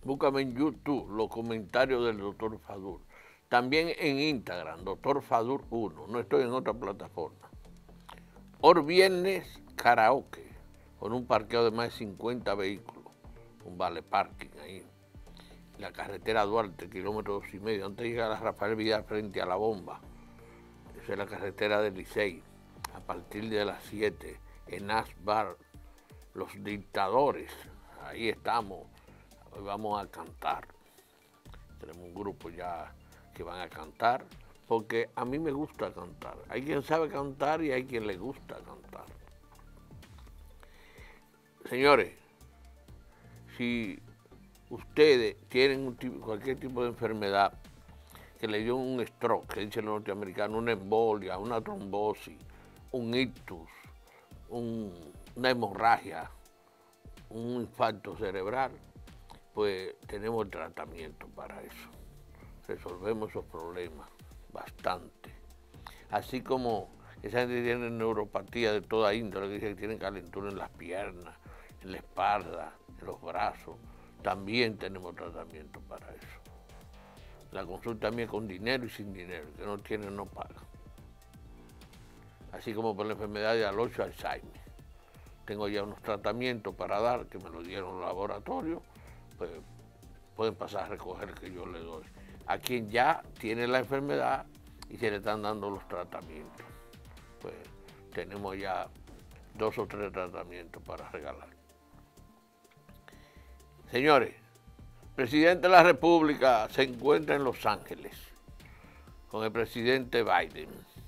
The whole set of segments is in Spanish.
Búscame en YouTube los comentarios del doctor Fadur. También en Instagram, doctor Fadur 1. No estoy en otra plataforma. Hoy viernes, karaoke, con un parqueo de más de 50 vehículos. Un vale parking ahí. La carretera Duarte, kilómetro 2,5. Antes de llegar a Rafael Vidal frente a la bomba. Esa es la carretera del Licey. A partir de las 7, en Asbar, Los Dictadores. Ahí estamos. Hoy vamos a cantar. Tenemos un grupo ya que van a cantar, porque a mí me gusta cantar. Hay quien sabe cantar y hay quien le gusta cantar. Señores, si ustedes tienen cualquier tipo de enfermedad que le dio un stroke, que dice el norteamericano, una embolia, una trombosis, un ictus, una hemorragia, un infarto cerebral, pues tenemos el tratamiento para eso. Resolvemos esos problemas bastante. Así como esa gente tiene neuropatía de toda índole, que dice que tienen calentura en las piernas, en la espalda, en los brazos, también tenemos tratamiento para eso. La consulta mía con dinero y sin dinero, el que no tiene no paga. Así como por la enfermedad de Alzheimer. Tengo ya unos tratamientos para dar, que me lo dieron en el laboratorio, pues pueden pasar a recoger que yo le doy. A quien ya tiene la enfermedad y se le están dando los tratamientos. Pues tenemos ya 2 o 3 tratamientos para regalar. Señores, el presidente de la República se encuentra en Los Ángeles con el presidente Biden.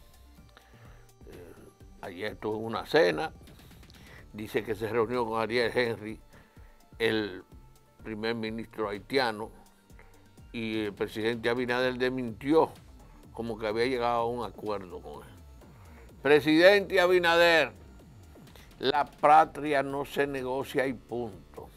Ayer tuvo una cena, dice que se reunió con Ariel Henry, el primer ministro haitiano, y el presidente Abinader desmintió como que había llegado a un acuerdo con él. Presidente Abinader, la patria no se negocia y punto.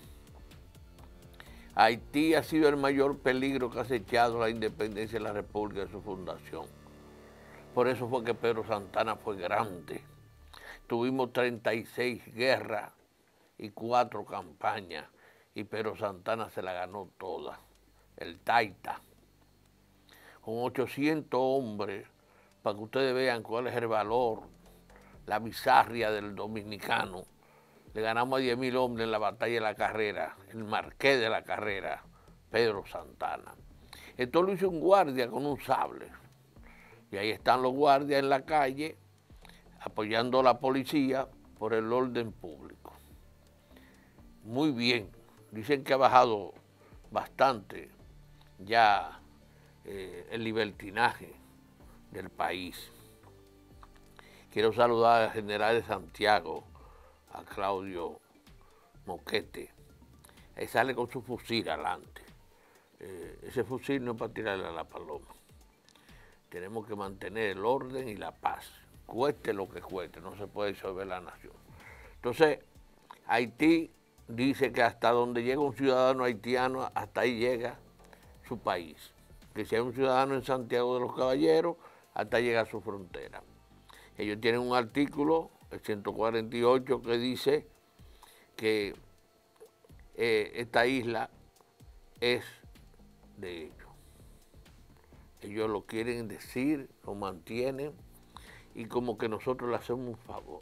Haití ha sido el mayor peligro que ha acechado la independencia de la República de su fundación. Por eso fue que Pedro Santana fue grande. Tuvimos 36 guerras y 4 campañas, y Pedro Santana se la ganó toda. El Taita, con 800 hombres, para que ustedes vean cuál es el valor, la bizarria del dominicano. Le ganamos a 10,000 hombres en la batalla de la Carrera, el marqués de la Carrera, Pedro Santana. Esto lo hizo un guardia con un sable. Y ahí están los guardias en la calle, apoyando a la policía por el orden público. Muy bien, dicen que ha bajado bastante ya el libertinaje del país. Quiero saludar al general de Santiago, a Claudio Moquete. Ahí sale con su fusil adelante. Ese fusil no es para tirarle a la paloma. Tenemos que mantener el orden y la paz, cueste lo que cueste, no se puede disolver la nación. Entonces, Haití dice que hasta donde llega un ciudadano haitiano, hasta ahí llega su país. Que si hay un ciudadano en Santiago de los Caballeros, hasta ahí llega a su frontera. Ellos tienen un artículo, el 148, que dice que esta isla es de ellos. Ellos lo quieren decir, lo mantienen, y como que nosotros le hacemos un favor.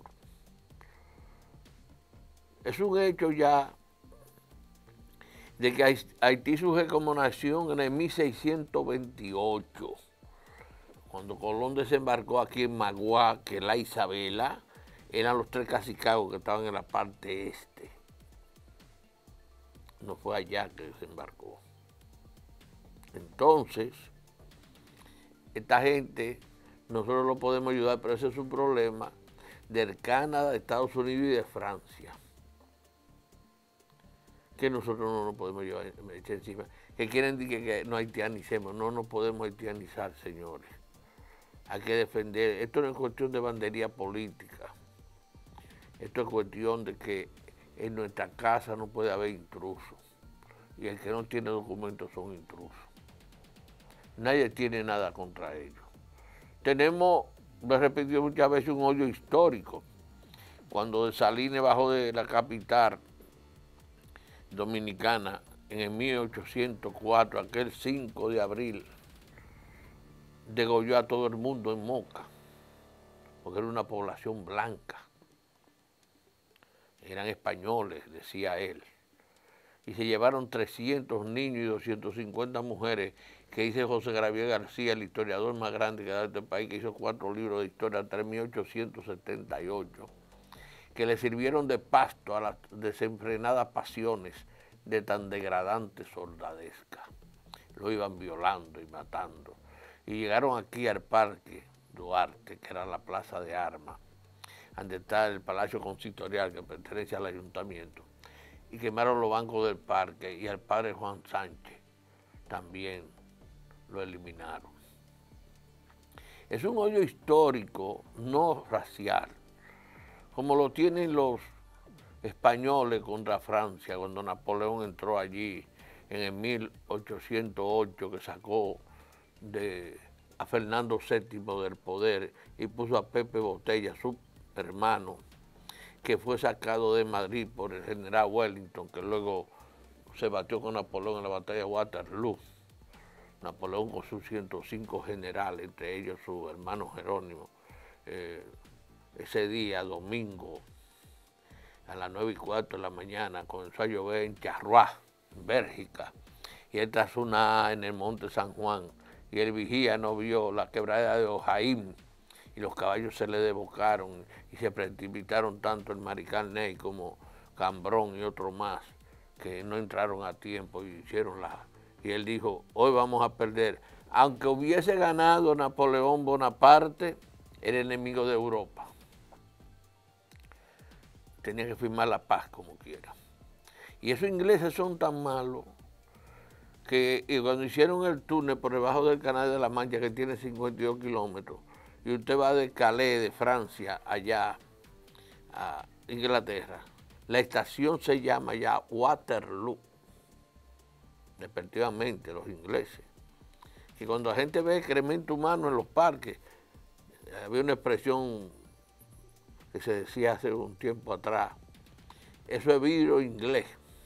Es un hecho ya de que Haití surge como nación en el 1628, cuando Colón desembarcó aquí en Magua, que la Isabela, eran los 3 cacicazgos que estaban en la parte este. No fue allá que desembarcó. Entonces, esta gente, nosotros lo podemos ayudar, pero ese es un problema del Canadá, de Estados Unidos y de Francia, que nosotros no nos podemos llevar encima. Que quieren decir que no haitianicemos, no nos podemos haitianizar, señores. Hay que defender, esto no es cuestión de bandería política, esto es cuestión de que en nuestra casa no puede haber intrusos, y el que no tiene documentos son intrusos. Nadie tiene nada contra ellos. Tenemos, lo he repetido muchas veces, un hoyo histórico. Cuando Salinas bajó de la capital dominicana en el 1804, aquel 5 de abril, degolló a todo el mundo en Moca, porque era una población blanca. Eran españoles, decía él. Y se llevaron 300 niños y 250 mujeres, que dice José Gabriel García, el historiador más grande que ha dado este país, que hizo 4 libros de historia hasta 1878, que le sirvieron de pasto a las desenfrenadas pasiones de tan degradante soldadesca. Lo iban violando y matando. Y llegaron aquí al Parque Duarte, que era la plaza de armas, donde está el Palacio Consistorial, que pertenece al ayuntamiento, y quemaron los bancos del parque, y al padre Juan Sánchez también lo eliminaron. Es un hoyo histórico, no racial, como lo tienen los españoles contra Francia, cuando Napoleón entró allí en el 1808, que sacó a Fernando VII del poder y puso a Pepe Botella, su hermano, que fue sacado de Madrid por el general Wellington, que luego se batió con Napoleón en la batalla de Waterloo. Napoleón con sus 105 generales, entre ellos su hermano Jerónimo. Ese día, domingo, a las 9:15 de la mañana, comenzó a llover en Charrois, Bélgica, y él tras una en el Monte San Juan, y el vigía no vio la quebrada de Ojaín, y los caballos se le desbocaron y se precipitaron tanto el Mariscal Ney como Cambrón y otro más, que no entraron a tiempo y hicieron y él dijo, hoy vamos a perder. Aunque hubiese ganado Napoleón Bonaparte, era enemigo de Europa. Tenía que firmar la paz como quiera. Y esos ingleses son tan malos que cuando hicieron el túnel por debajo del Canal de la Mancha, que tiene 52 kilómetros, y usted va de Calais, de Francia, allá a Inglaterra, la estación se llama ya Waterloo, respectivamente, los ingleses. Y cuando la gente ve excremento humano en los parques, había una expresión que se decía hace un tiempo atrás, eso es vidrio inglés,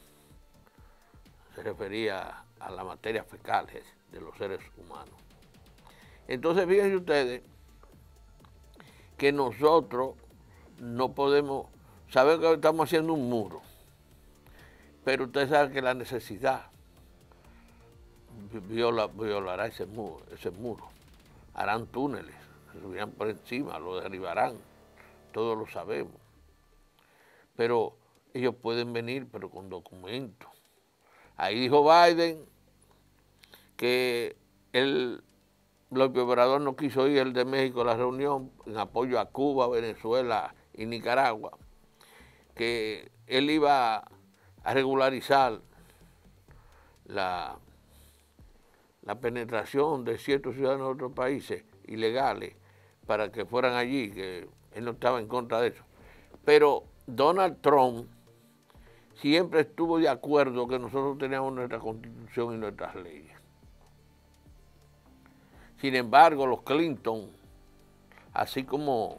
se refería a la materia fecal de los seres humanos. Entonces fíjense ustedes que nosotros no podemos, saber que estamos haciendo un muro, pero ustedes saben que la necesidad violará ese muro, harán túneles, se subirán por encima, lo derribarán, todos lo sabemos, pero ellos pueden venir, pero con documentos. Ahí dijo Biden que López Obrador no quiso ir el de México a la reunión en apoyo a Cuba, Venezuela y Nicaragua, que él iba a regularizar la penetración de ciertos ciudadanos de otros países ilegales para que fueran allí, que él no estaba en contra de eso. Pero Donald Trump siempre estuvo de acuerdo que nosotros teníamos nuestra constitución y nuestras leyes. Sin embargo, los Clinton, así como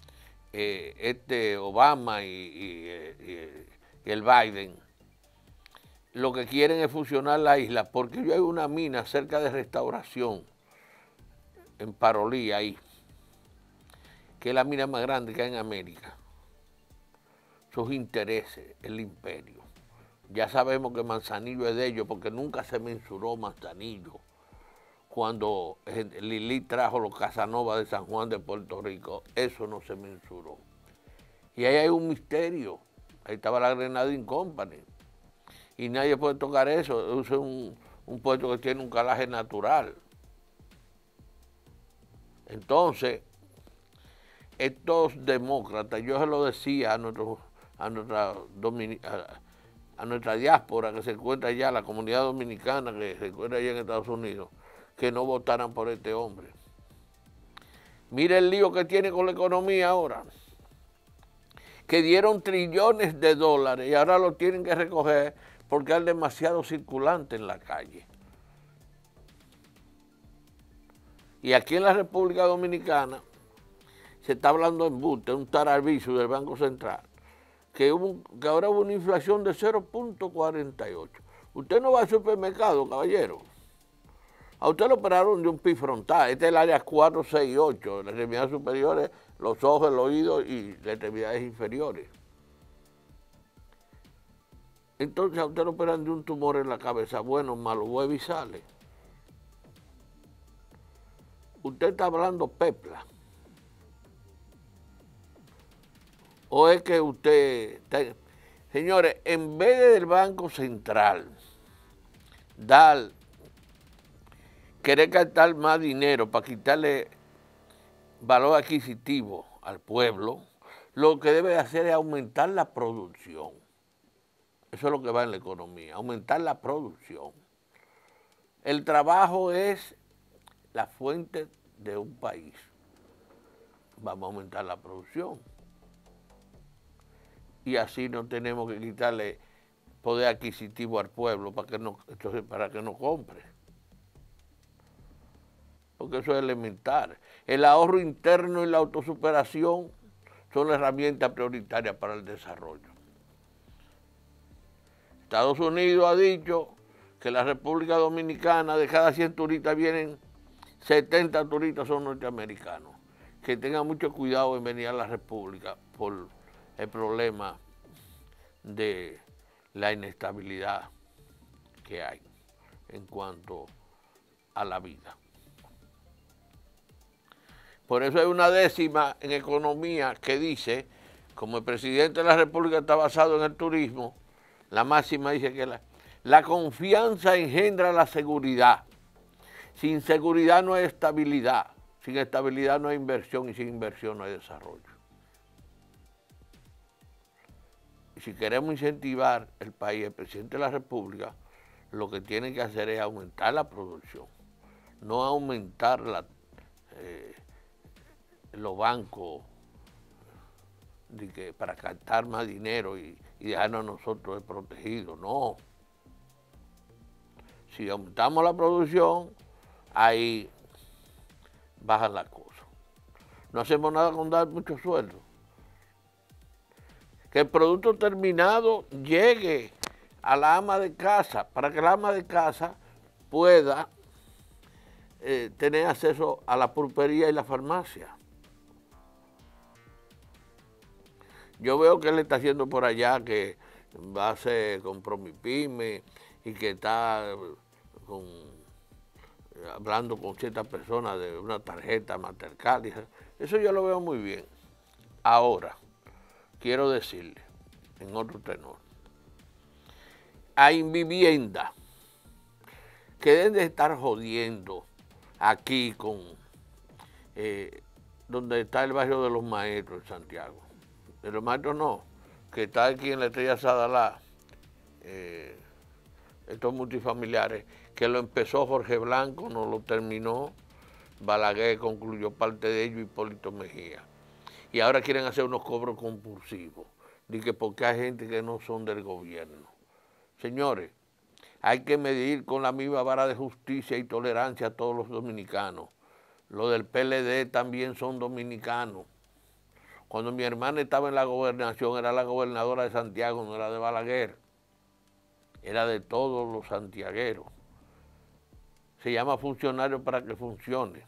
Obama y el Biden, lo que quieren es fusionar la isla, porque yo hay una mina cerca de Restauración, en Parolí, ahí, que es la mina más grande que hay en América. Sus intereses, el imperio. Ya sabemos que Manzanillo es de ellos, porque nunca se mensuró Manzanillo. Cuando Lili trajo los Casanova de San Juan de Puerto Rico, eso no se mensuró. Y ahí hay un misterio. Ahí estaba la Grenadine Company. Y nadie puede tocar eso. Es un puerto que tiene un calaje natural. Entonces, estos demócratas, yo se lo decía a nuestra diáspora que se encuentra allá, la comunidad dominicana que se encuentra allá en Estados Unidos, que no votaran por este hombre. Mire el lío que tiene con la economía ahora, que dieron trillones de dólares y ahora lo tienen que recoger porque hay demasiado circulante en la calle. Y aquí en la República Dominicana se está hablando en embuste, un tararbizo del Banco Central, que ahora hubo una inflación de 0.48. Usted no va al supermercado, caballero. A usted lo operaron de un PIC frontal. Este es el área 4, 6 y 8. Las extremidades superiores, los ojos, el oído y las extremidades inferiores. Entonces a usted lo operan de un tumor en la cabeza. Bueno, malo, vuelve y sale. Usted está hablando pepla. ¿O es que usted está... Señores, en vez del Banco Central querer gastar más dinero para quitarle valor adquisitivo al pueblo, lo que debe hacer es aumentar la producción. Eso es lo que va en la economía, aumentar la producción. El trabajo es la fuente de un país. Vamos a aumentar la producción. Y así no tenemos que quitarle poder adquisitivo al pueblo para que no compre. Porque eso es elemental. El ahorro interno y la autosuperación son herramientas prioritarias para el desarrollo. Estados Unidos ha dicho que la República Dominicana, de cada 100 turistas vienen 70 turistas son norteamericanos. Que tengan mucho cuidado en venir a la República por el problema de la inestabilidad que hay en cuanto a la vida. Por eso hay una décima en economía que dice, como el presidente de la República está basado en el turismo, la máxima dice que la confianza engendra la seguridad. Sin seguridad no hay estabilidad, sin estabilidad no hay inversión y sin inversión no hay desarrollo. Y si queremos incentivar el país, el presidente de la República, lo que tiene que hacer es aumentar la producción, no aumentar los bancos para captar más dinero y dejarnos a nosotros desprotegidos, no. Si aumentamos la producción, ahí baja la cosa. No hacemos nada con dar mucho sueldo. Que el producto terminado llegue a la ama de casa, para que la ama de casa pueda tener acceso a la pulpería y la farmacia. Yo veo que él está haciendo por allá que va a hacer con Promipyme y que está hablando con ciertas personas de una tarjeta Mastercard. Eso yo lo veo muy bien. Ahora, quiero decirle, en otro tenor, hay vivienda que deben de estar jodiendo aquí con donde está el barrio de los Maestros en Santiago. De los Maestros no, que está aquí en la Estrella Sadalá, estos multifamiliares, que lo empezó Jorge Blanco, no lo terminó, Balaguer concluyó parte de ello, Hipólito Mejía. Y ahora quieren hacer unos cobros compulsivos, de que porque hay gente que no son del gobierno. Señores, hay que medir con la misma vara de justicia y tolerancia a todos los dominicanos. Los del PLD también son dominicanos. Cuando mi hermana estaba en la gobernación, era la gobernadora de Santiago, no era de Balaguer. Era de todos los santiagueros. Se llama funcionario para que funcione.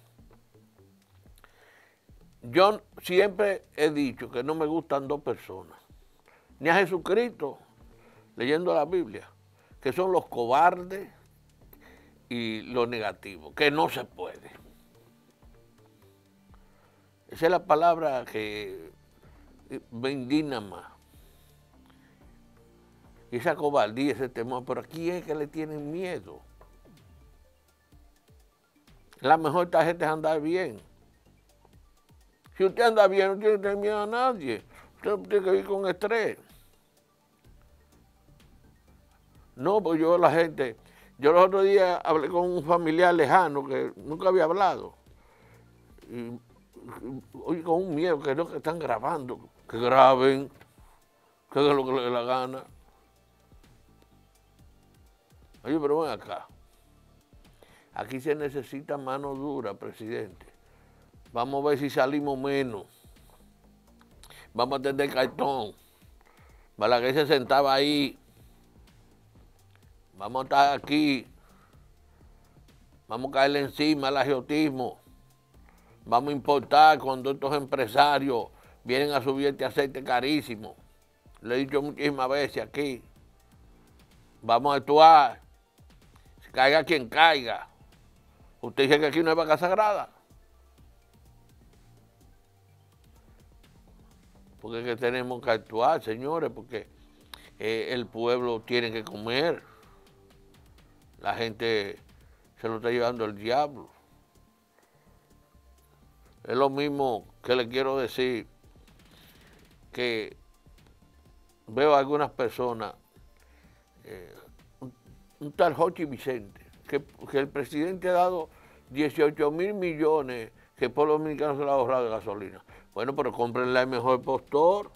Yo siempre he dicho que no me gustan dos personas. Ni a Jesucristo, leyendo la Biblia, que son los cobardes y los negativos, que no se puede. Esa es la palabra que me indigna más. Y esa cobardía, ese temor, pero aquí es que le tienen miedo. La mejor tarjeta es andar bien. Si usted anda bien, no tiene que tener miedo a nadie. Usted tiene que vivir con estrés. No, pues yo los otros días hablé con un familiar lejano que nunca había hablado. Y oye, con un miedo que no, que están grabando, que graben, que hagan lo que les dé la gana. Oye, pero ven acá. Aquí se necesita mano dura, presidente. Vamos a ver si salimos menos. Vamos a tener cartón. Balaguer se sentaba ahí Vamos a estar aquí, vamos a caerle encima al agiotismo, vamos a importar cuando estos empresarios vienen a subir este aceite carísimo. Le he dicho muchísimas veces aquí, vamos a actuar, caiga quien caiga. Usted dice que aquí no hay vaca sagrada. Porque es que tenemos que actuar, señores, porque el pueblo tiene que comer. La gente se lo está llevando el diablo. Es lo mismo que le quiero decir, que veo a algunas personas, un tal Jochi Vicente, que el presidente ha dado 18 mil millones que el pueblo dominicano se lo ha ahorrado de gasolina. Bueno, pero cómprenle el mejor postor,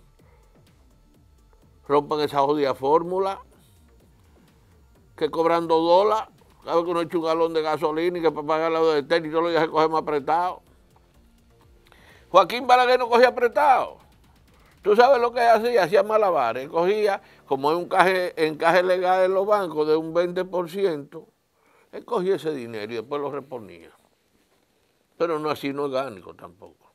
rompan esa jodida fórmula, que cobrando $2, cada vez que uno echa un galón de gasolina y que para pagar la de tenis todos los días se coge más apretado. Joaquín Balaguer no cogía apretado. Tú sabes lo que hacía, hacía malabares, cogía, como es un encaje legal en los bancos de un 20%, él cogía ese dinero y después lo reponía. Pero no así, no orgánico tampoco.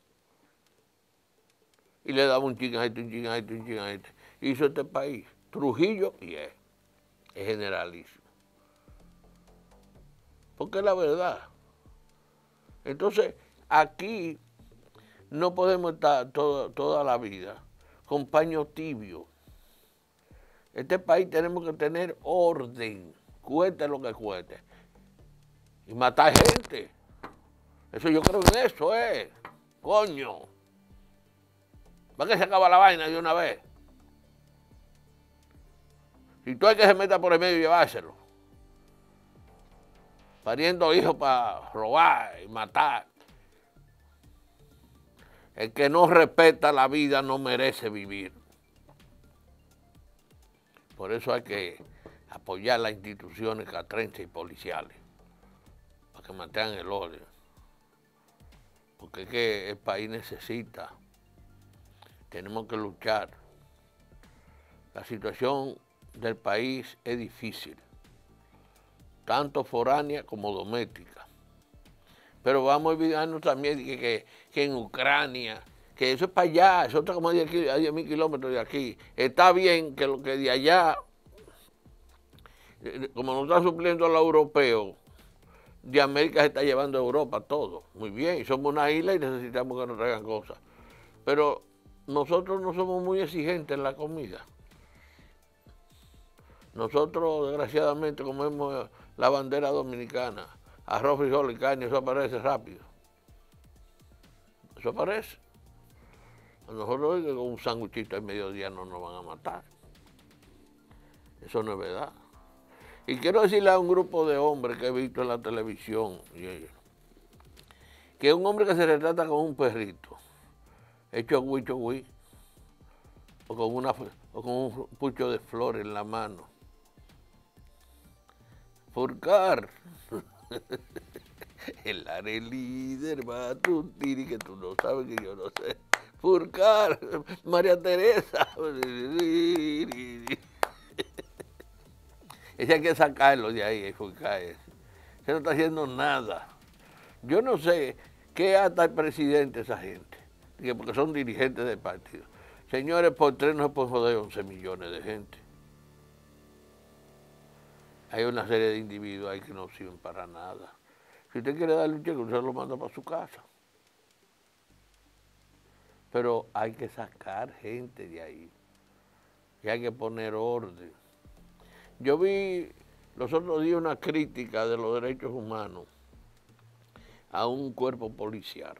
Y le daba un chin a este, un chin a este, un chin a este. Hizo este país, Trujillo, y es generalísimo. Porque es la verdad. Entonces, aquí no podemos estar toda la vida con paño tibio. Este país tenemos que tener orden, cueste lo que cueste. Y matar gente. Eso yo creo en eso, coño. ¿Para qué se acaba la vaina de una vez? Si tú hay que se meta por el medio y llevárselo. Pariendo hijos para robar y matar. El que no respeta la vida no merece vivir. Por eso hay que apoyar las instituciones castrenses y policiales para que mantengan el orden. Porque es que el país necesita, tenemos que luchar. La situación del país es difícil, tanto foránea como doméstica. Pero vamos a olvidarnos también que en Ucrania, que eso es para allá, eso está como a 10.000 kilómetros de aquí. Está bien que lo que de allá, como no está supliendo a los europeos, de América se está llevando a Europa todo. Muy bien, y somos una isla y necesitamos que nos traigan cosas. Pero nosotros no somos muy exigentes en la comida. Nosotros, desgraciadamente, comemos la bandera dominicana, arroz, frijol y carne, eso aparece rápido. Eso aparece. A nosotros con un sándwichito al mediodía no nos van a matar. Eso no es verdad. Y quiero decirle a un grupo de hombres que he visto en la televisión, que es un hombre que se retrata con un perrito, hecho güey, o con un pucho de flores en la mano. Furcar, el área líder, va a tu tiri, que tú no sabes que yo no sé. Furcar, María Teresa. Ese hay que sacarlo de ahí, Furcar. Ese no está haciendo nada. Yo no sé qué hasta el presidente esa gente, porque son dirigentes del partido. Señores, por 3 no se pueden joder 11 millones de gente. Hay una serie de individuos ahí que no sirven para nada. Si usted quiere darle un cheque, usted lo manda para su casa. Pero hay que sacar gente de ahí. Y hay que poner orden. Yo vi los otros días una crítica de los derechos humanos a un cuerpo policial.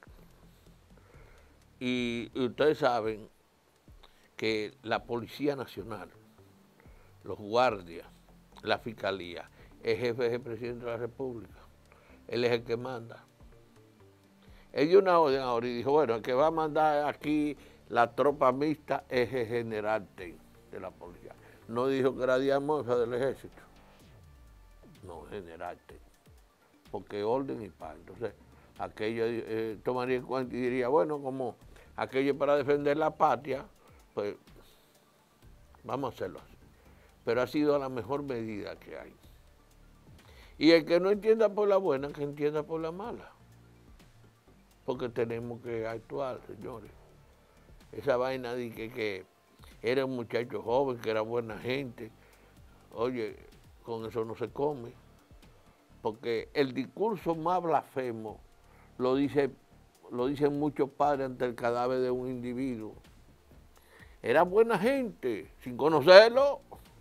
Y ustedes saben que la Policía Nacional, los guardias, la Fiscalía, el jefe es el presidente de la República. Él es el que manda. Él dio una orden ahora y dijo, bueno, el que va a mandar aquí la tropa mixta es el general Ten de la policía. No dijo que era Díaz Moza del ejército. No, general Ten. Porque orden y paz. Entonces, aquello tomaría en cuenta y diría, bueno, como aquello es para defender la patria, pues vamos a hacerlo así. pero ha sido la mejor medida que hay. Y el que no entienda por la buena, que entienda por la mala. Porque tenemos que actuar, señores. Esa vaina de que era un muchacho joven, que era buena gente, oye, con eso no se come. Porque el discurso más blasfemo lo dicen muchos padres ante el cadáver de un individuo. Era buena gente, sin conocerlo.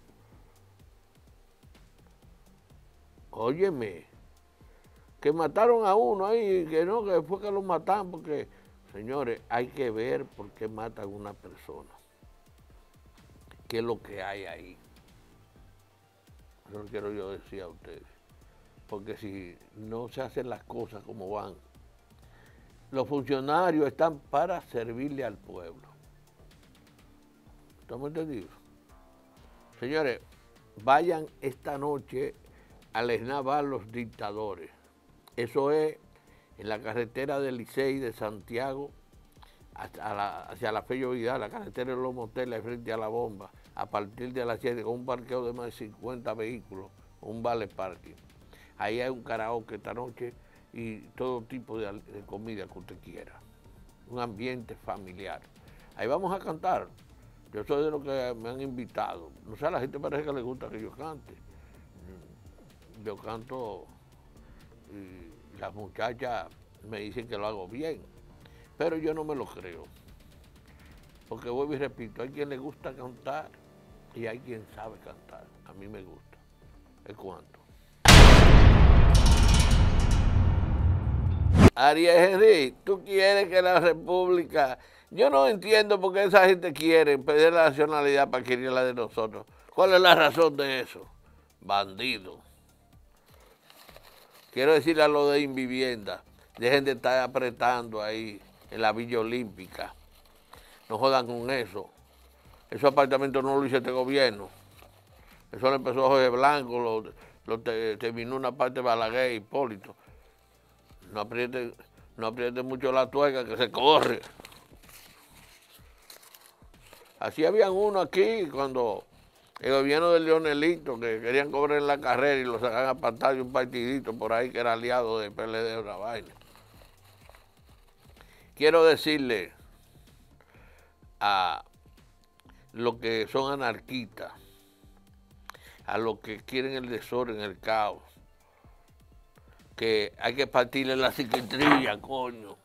Óyeme, que mataron a uno ahí, que no, que fue que lo mataron, porque, señores, hay que ver por qué matan a una persona. ¿Qué es lo que hay ahí? Eso lo quiero yo decir a ustedes. Porque si no se hacen las cosas como van, los funcionarios están para servirle al pueblo. ¿Estamos entendidos? Señores, vayan esta noche al esnavar los dictadores. Eso es en la carretera del Licey de Santiago hacia la Fello Vidal, la carretera de los moteles frente a la bomba, a partir de las 7 con un parqueo de más de 50 vehículos, un vale parking. Ahí hay un karaoke esta noche y todo tipo de comida que usted quiera. Un ambiente familiar. Ahí vamos a cantar. Yo soy de los que me han invitado. No sé, a la gente parece que le gusta que yo cante. Yo canto y las muchachas me dicen que lo hago bien, pero yo no me lo creo. Porque vuelvo y repito, hay quien le gusta cantar y hay quien sabe cantar. A mí me gusta. ¿Es cuánto? Ariel Henry, tú quieres que la República... Yo no entiendo por qué esa gente quiere pedir la nacionalidad para adquirir la de nosotros. ¿Cuál es la razón de eso? Bandido. Quiero decirle a lo de Invivienda, dejen de estar apretando ahí en la Villa Olímpica. No jodan con eso. Esos apartamentos no lo hizo este gobierno. Eso lo empezó Jorge Blanco, terminó una parte de Balaguer y Hipólito. No apriete mucho la tuerca que se corre. Así habían uno aquí cuando el gobierno de Leonelito, que querían cobrar en la carrera y lo sacan a pantalla de un partidito por ahí que era aliado del PLD o una vaina. Quiero decirle a los que son anarquistas, a los que quieren el desorden, el caos, que hay que partirle la psiquiatría, coño.